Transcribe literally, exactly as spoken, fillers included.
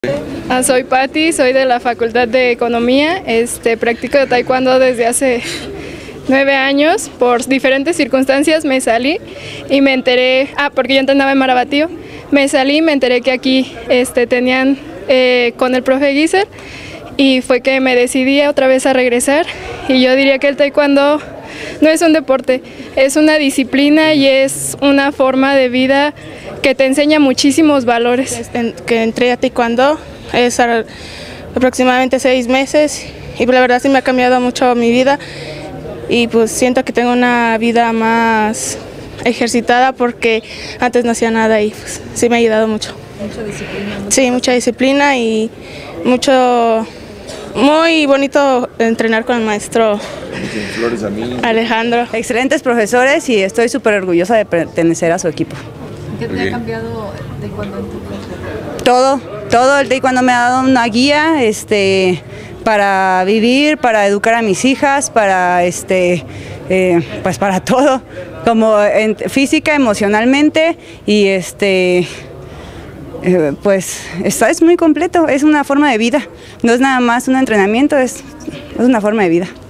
Ah, soy Patti, soy de la Facultad de Economía, este, practico taekwondo desde hace nueve años. Por diferentes circunstancias me salí y me enteré, ah, porque yo entrenaba en Marabatío, me salí y me enteré que aquí este, tenían eh, con el profe Guiser y fue que me decidí otra vez a regresar. Y yo diría que el taekwondo no es un deporte, es una disciplina y es una forma de vida que te enseña muchísimos valores. Que entré a taekwondo es aproximadamente seis meses y la verdad sí me ha cambiado mucho mi vida y pues siento que tengo una vida más ejercitada porque antes no hacía nada y pues sí me ha ayudado mucho. Mucha disciplina. Mucha sí, mucha disciplina y mucho, muy bonito entrenar con el maestro Alejandro. Excelentes profesores y estoy súper orgullosa de pertenecer a su equipo. ¿Qué te ha cambiado el taekwondo en tu vida? Todo, todo el taekwondo me ha dado una guía este, para vivir, para educar a mis hijas, para, este, eh, pues para todo, como en, física, emocionalmente y este, eh, pues está, es muy completo, es una forma de vida, no es nada más un entrenamiento, es, es una forma de vida.